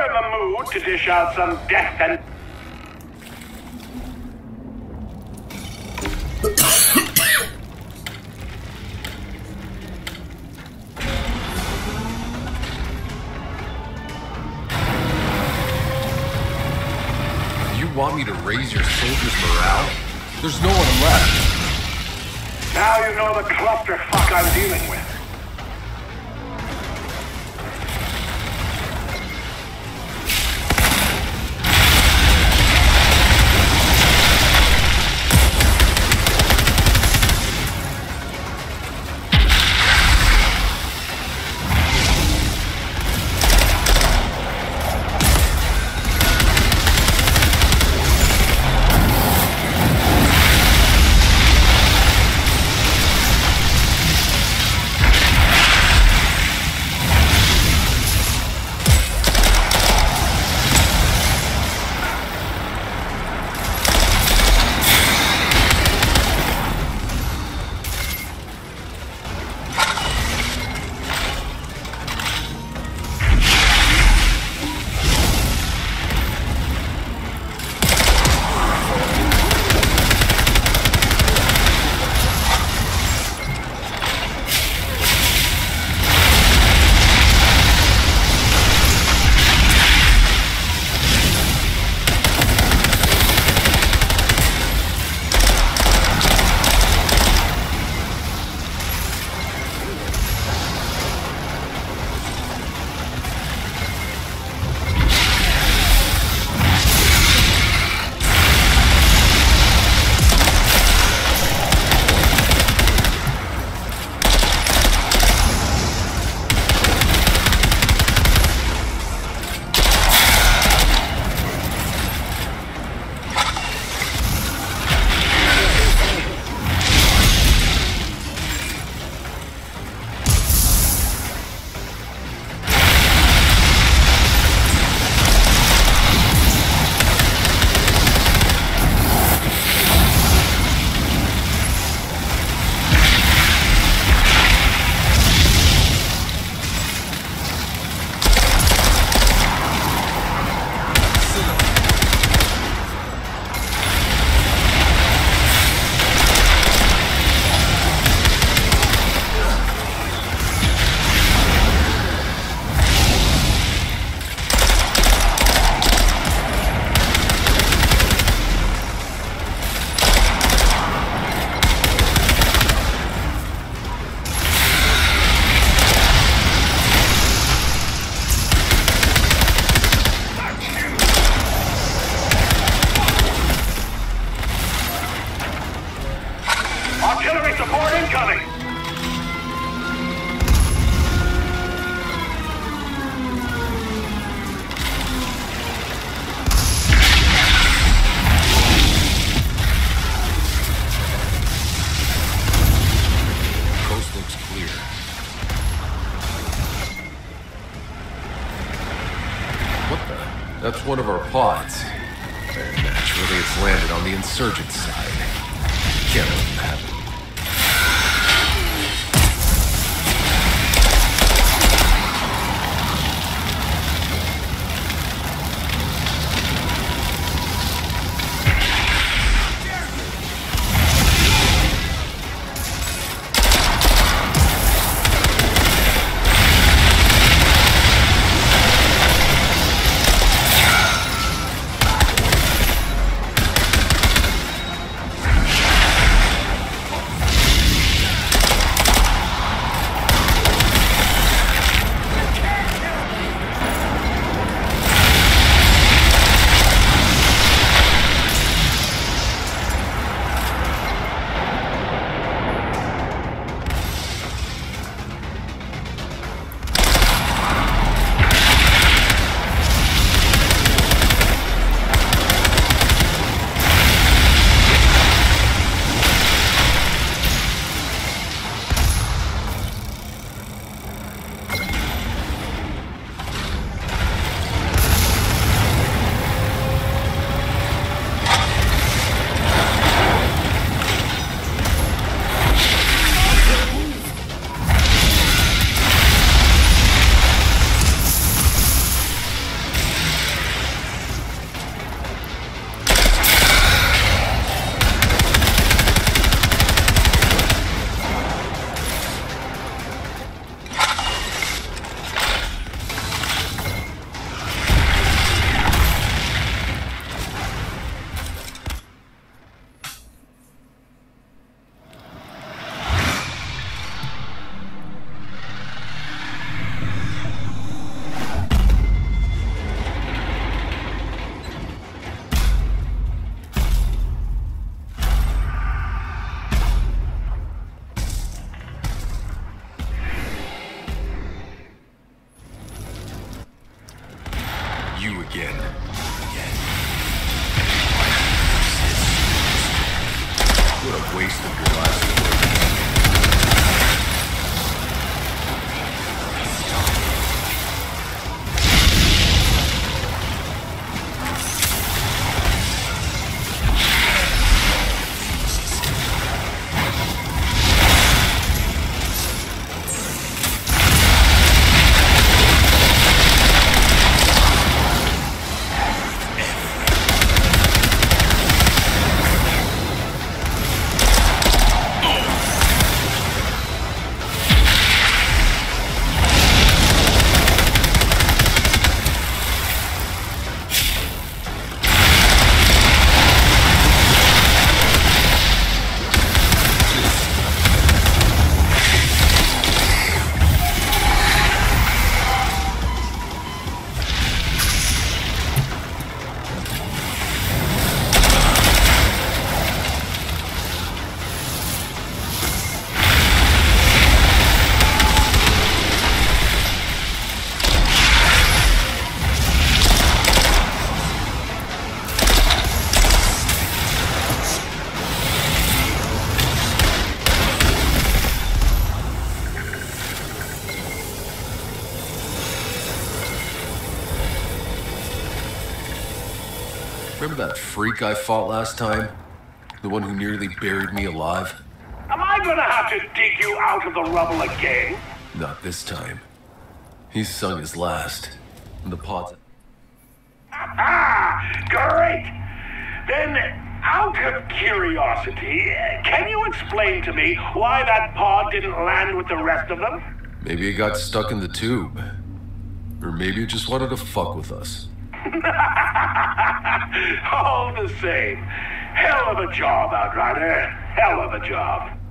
you're in the mood to dish out some death and... You want me to raise your soldiers' morale? There's no one left. Now you know the clusterfuck I'm dealing with. Artillery support incoming! Coast looks clear. What the? That's one of our pods. And naturally it's landed on the insurgent side. Can't let that happen. you again. What a waste of your last word. Remember that freak I fought last time? The one who nearly buried me alive? Am I gonna have to dig you out of the rubble again? Not this time. He's sung his last. And the pod's... Ah, great! Then, out of curiosity, can you explain to me why that pod didn't land with the rest of them? Maybe it got stuck in the tube. Or maybe it just wanted to fuck with us. All the same. Hell of a job, Outrider. Hell of a job.